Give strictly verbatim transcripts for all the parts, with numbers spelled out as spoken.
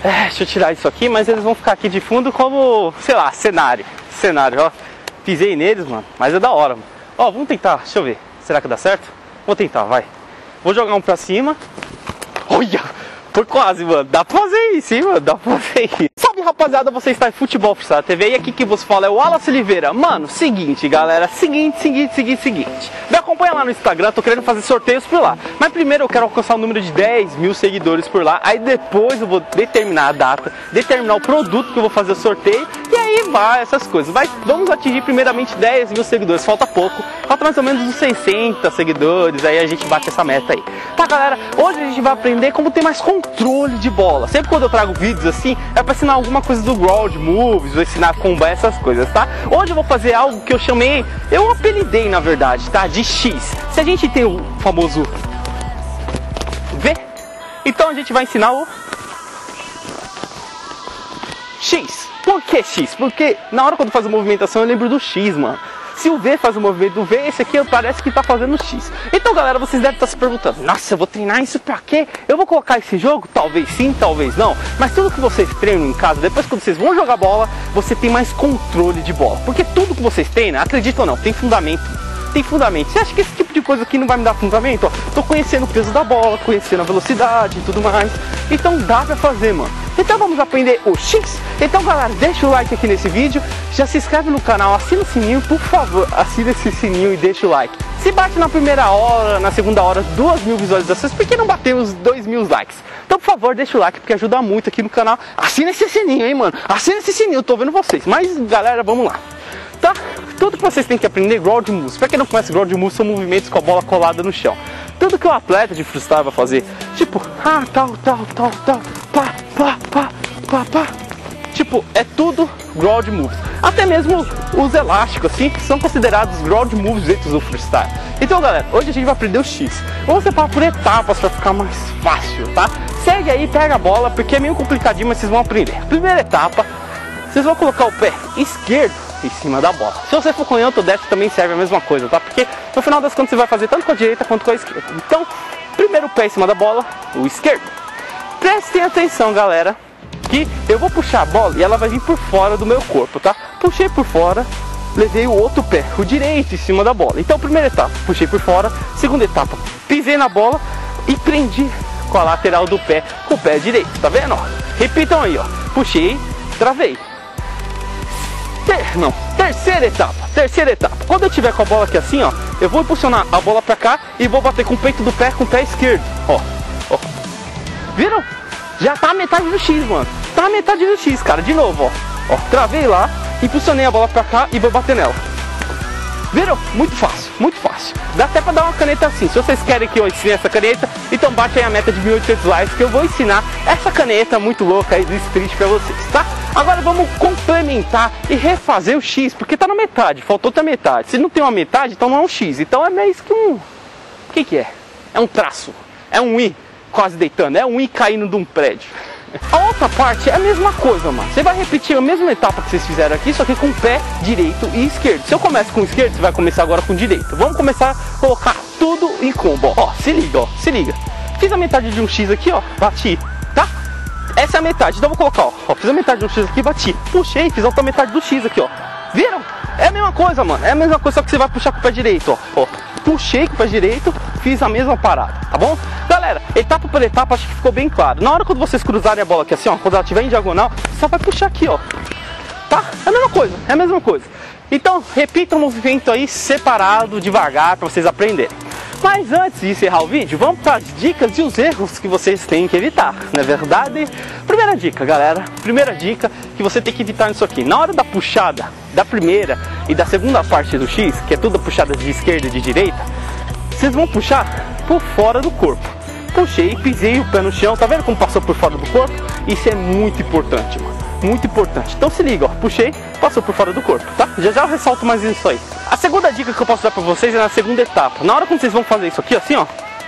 É, deixa eu tirar isso aqui, mas eles vão ficar aqui de fundo como, sei lá, cenário. Cenário, ó. Pisei neles, mano, mas é da hora, mano. Ó, vamos tentar, deixa eu ver. Será que dá certo? Vou tentar, vai. Vou jogar um pra cima. Olha, foi quase, mano. Dá pra fazer isso, hein, mano? Dá pra fazer isso. Salve, rapaziada, você está em Futebol Freestyle T V. E aqui que você fala é o Wallace Oliveira. Mano, seguinte, galera. Seguinte, seguinte, seguinte, seguinte. Me acompanha lá no Instagram, tô querendo fazer sorteios por lá. Mas primeiro eu quero alcançar o número de dez mil seguidores por lá. Aí depois eu vou determinar a data, determinar o produto que eu vou fazer o sorteio. E aí vai, essas coisas. Vai, vamos atingir primeiramente dez mil seguidores. Falta pouco. Falta mais ou menos uns sessenta seguidores. Aí a gente bate essa meta aí. Tá, galera? Hoje a gente vai aprender como ter mais controle de bola. Sempre quando eu trago vídeos assim, é pra ensinar alguma coisa do Ground Moves, vou ensinar a combar, essas coisas, tá? Hoje eu vou fazer algo que eu chamei, eu apelidei na verdade, tá? De X. Se a gente tem o famoso V, então a gente vai ensinar o X. Por que X? Porque na hora quando faz a movimentação eu lembro do X, mano. Se o V faz o movimento do V, esse aqui parece que tá fazendo X. Então, galera, vocês devem estar se perguntando: nossa, eu vou treinar isso pra quê? Eu vou colocar esse jogo? Talvez sim, talvez não. Mas tudo que vocês treinam em casa, depois que vocês vão jogar bola, você tem mais controle de bola. Porque tudo que vocês treinam, acredita ou não, tem fundamento. Tem fundamento. Você acha que esse tipo de coisa aqui não vai me dar fundamento? Ó, tô conhecendo o peso da bola, conhecendo a velocidade e tudo mais. Então dá pra fazer, mano. Então vamos aprender o X. Então, galera, deixa o like aqui nesse vídeo. Já se inscreve no canal, assina o sininho, por favor. Assina esse sininho e deixa o like. Se bate na primeira hora, na segunda hora, duas mil visualizações, por que não bater os dois mil likes? Então, por favor, deixa o like, porque ajuda muito aqui no canal. Assina esse sininho, hein, mano. Assina esse sininho, eu tô vendo vocês. Mas, galera, vamos lá. Tá? Tudo que vocês têm que aprender, Ground Moves. Pra quem não conhece, Ground Moves são movimentos com a bola colada no chão. Tudo que o atleta de freestyle vai fazer, tipo, ah, tal, tal, tal, tal, pá, pá, pá, pá, pá. Tipo, é tudo Ground Moves. Até mesmo os elásticos, assim, são considerados Ground Moves dentro do freestyle. Então, galera, hoje a gente vai aprender o X. Vamos separar por etapas pra ficar mais fácil, tá? Segue aí, pega a bola, porque é meio complicadinho, mas vocês vão aprender. Primeira etapa, vocês vão colocar o pé esquerdo em cima da bola. Se você for canhoto ou destro, também serve a mesma coisa, tá? Porque no final das contas você vai fazer tanto com a direita quanto com a esquerda. Então, primeiro o pé em cima da bola, o esquerdo. Prestem atenção, galera, que eu vou puxar a bola e ela vai vir por fora do meu corpo, tá? Puxei por fora, levei o outro pé, o direito, em cima da bola. Então, primeira etapa, puxei por fora. Segunda etapa, pisei na bola e prendi com a lateral do pé com o pé direito, tá vendo? Ó, repitam aí, ó. Puxei, travei. Ter, não, terceira etapa, terceira etapa. Quando eu tiver com a bola aqui assim, ó, eu vou impulsionar a bola pra cá e vou bater com o peito do pé com o pé esquerdo. Ó, ó. Viram? Já tá a metade do X, mano. Tá a metade do X, cara. De novo, ó. Ó, travei lá, impulsionei a bola pra cá e vou bater nela. Viram? Muito fácil, muito fácil. Dá até pra dar uma caneta assim. Se vocês querem que eu ensine essa caneta, então bate aí a meta de mil e oitocentos likes que eu vou ensinar essa caneta muito louca aí do Street pra vocês, tá? Agora vamos complementar e refazer o X, porque tá na metade, faltou outra metade. Se não tem uma metade, então não é um X. Então é meio que um... O que que é? É um traço. É um I quase deitando. É um I caindo de um prédio. A outra parte é a mesma coisa, mano. Você vai repetir a mesma etapa que vocês fizeram aqui, só que com o pé direito e esquerdo. Se eu começo com o esquerdo, você vai começar agora com o direito. Vamos começar a colocar tudo em combo. Ó, se liga, ó, se liga. Fiz a metade de um X aqui, ó, bati, tá? Essa é a metade, então eu vou colocar, ó, ó, fiz a metade de um X aqui, bati. Puxei, fiz a outra metade do X aqui, ó. Viram? É a mesma coisa, mano. É a mesma coisa, só que você vai puxar com o pé direito, ó. Ó. Puxei com o pé direito, fiz a mesma parada, tá bom? Galera, etapa por etapa, acho que ficou bem claro. Na hora quando vocês cruzarem a bola aqui assim, ó, quando ela estiver em diagonal, só vai puxar aqui, ó. Tá? É a mesma coisa, é a mesma coisa. Então, repita o movimento aí separado, devagar, pra vocês aprenderem. Mas antes de encerrar o vídeo, vamos para as dicas e os erros que vocês têm que evitar, não é verdade? Primeira dica, galera, primeira dica que você tem que evitar nisso aqui. Na hora da puxada da primeira e da segunda parte do X, que é tudo puxada de esquerda e de direita, vocês vão puxar por fora do corpo. Puxei, pisei o pé no chão, tá vendo como passou por fora do corpo? Isso é muito importante, mano. Muito importante. Então se liga, ó, puxei, passou por fora do corpo, tá? Já já eu ressalto mais isso aí. A segunda dica que eu posso dar pra vocês é na segunda etapa. Na hora que vocês vão fazer isso aqui, assim, ó,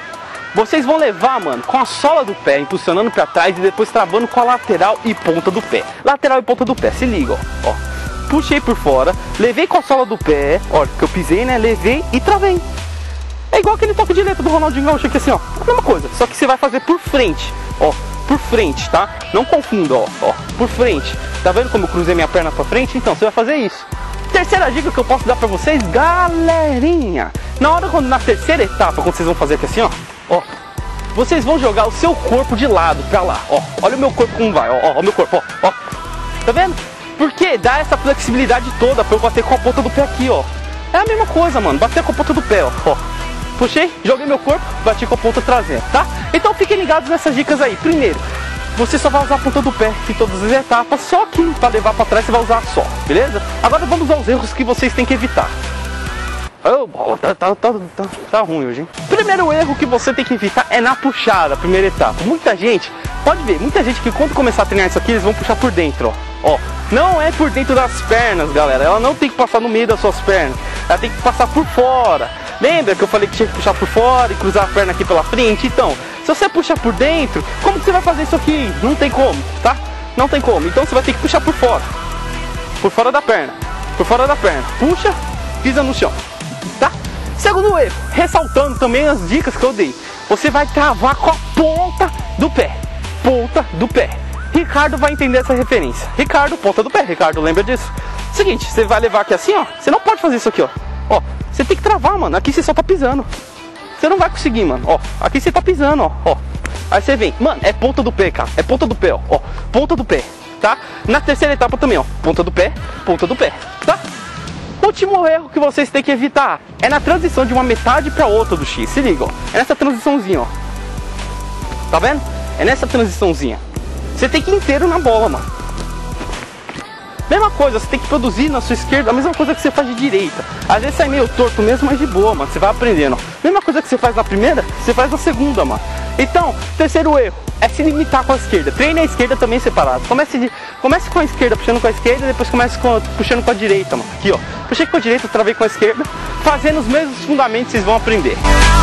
vocês vão levar, mano, com a sola do pé, impulsionando pra trás e depois travando com a lateral e ponta do pé. Lateral e ponta do pé, se liga, ó, ó. Puxei por fora, levei com a sola do pé, ó, que eu pisei, né, levei e travei. É igual aquele toque de letra do Ronaldinho Gaúcho aqui, assim, ó, a mesma coisa, só que você vai fazer por frente, ó. por frente, tá? Não confunda, ó, ó, por frente. Tá vendo como eu cruzei minha perna pra frente? Então, você vai fazer isso. Terceira dica que eu posso dar pra vocês, galerinha. Na hora, quando na terceira etapa, quando vocês vão fazer aqui assim, ó, ó, vocês vão jogar o seu corpo de lado pra lá, ó. Olha o meu corpo como vai, ó, ó, ó o meu corpo, ó, ó. Tá vendo? Porque dá essa flexibilidade toda pra eu bater com a ponta do pé aqui, ó. É a mesma coisa, mano, bater com a ponta do pé, ó, ó. Puxei, joguei meu corpo, bati com a ponta traseira, tá? Então fiquem ligados nessas dicas aí. Primeiro, você só vai usar a ponta do pé em todas as etapas, só que para levar para trás você vai usar só, beleza? Agora vamos aos erros que vocês têm que evitar. Oh, tá, tá, tá, tá, tá ruim hoje, hein? Primeiro erro que você tem que evitar é na puxada, primeira etapa. Muita gente, pode ver, muita gente que quando começar a treinar isso aqui, eles vão puxar por dentro, ó. Ó, não é por dentro das pernas, galera. Ela não tem que passar no meio das suas pernas, ela tem que passar por fora. Lembra que eu falei que tinha que puxar por fora e cruzar a perna aqui pela frente? Então, se você puxar por dentro, como que você vai fazer isso aqui? Não tem como, tá? Não tem como. Então você vai ter que puxar por fora. Por fora da perna. Por fora da perna. Puxa, pisa no chão, tá? Segundo erro, ressaltando também as dicas que eu dei. Você vai travar com a ponta do pé. Ponta do pé. Ricardo vai entender essa referência. Ricardo, ponta do pé. Ricardo, lembra disso? Seguinte, você vai levar aqui assim, ó. Você não pode fazer isso aqui, ó. Ó, você tem que travar, mano. Aqui você só tá pisando. Você não vai conseguir, mano. Ó, aqui você tá pisando, ó. Ó. Aí você vem. Mano, é ponta do pé, cara. É ponta do pé, ó. Ó, ponta do pé, tá? Na terceira etapa também, ó. Ponta do pé, ponta do pé, tá? Último erro que vocês têm que evitar é na transição de uma metade pra outra do X. Se liga, ó. É nessa transiçãozinha, ó. Tá vendo? É nessa transiçãozinha. Você tem que ir inteiro na bola, mano. Mesma coisa, você tem que produzir na sua esquerda, a mesma coisa que você faz de direita. Às vezes sai meio torto mesmo, mas de boa, mano. Você vai aprendendo. Mesma coisa que você faz na primeira, você faz na segunda, mano. Então, terceiro erro é se limitar com a esquerda. Treine a esquerda também separado. Comece, de, comece com a esquerda, puxando com a esquerda, e depois comece com, puxando com a direita, mano. Aqui, ó. Puxei com a direita, travei com a esquerda. Fazendo os mesmos fundamentos, vocês vão aprender.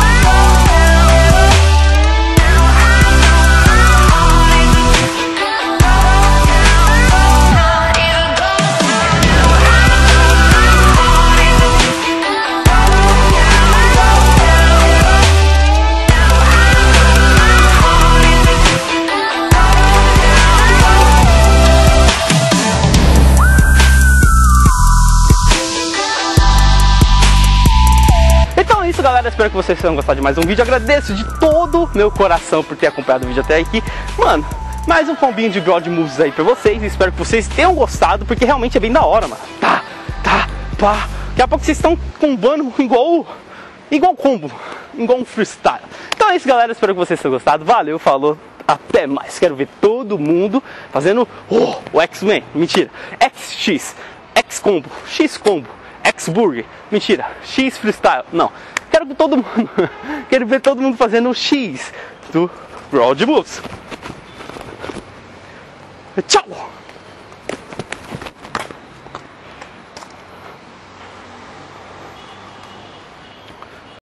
Galera, espero que vocês tenham gostado de mais um vídeo. Agradeço de todo meu coração por ter acompanhado o vídeo até aqui. Mano, mais um combinho de broad moves aí pra vocês. Espero que vocês tenham gostado, porque realmente é bem da hora, mano. Tá, tá, pá. Daqui a pouco vocês estão combando igual igual combo, igual um freestyle. Então é isso, galera, espero que vocês tenham gostado. Valeu, falou, até mais. Quero ver todo mundo fazendo oh, o X-Men, mentira, X-X, X-Combo, X-Combo, X-Burger, mentira, X-Freestyle, não. Quero ver todo mundo, quero ver todo mundo fazendo o X do Broad Moves. Tchau!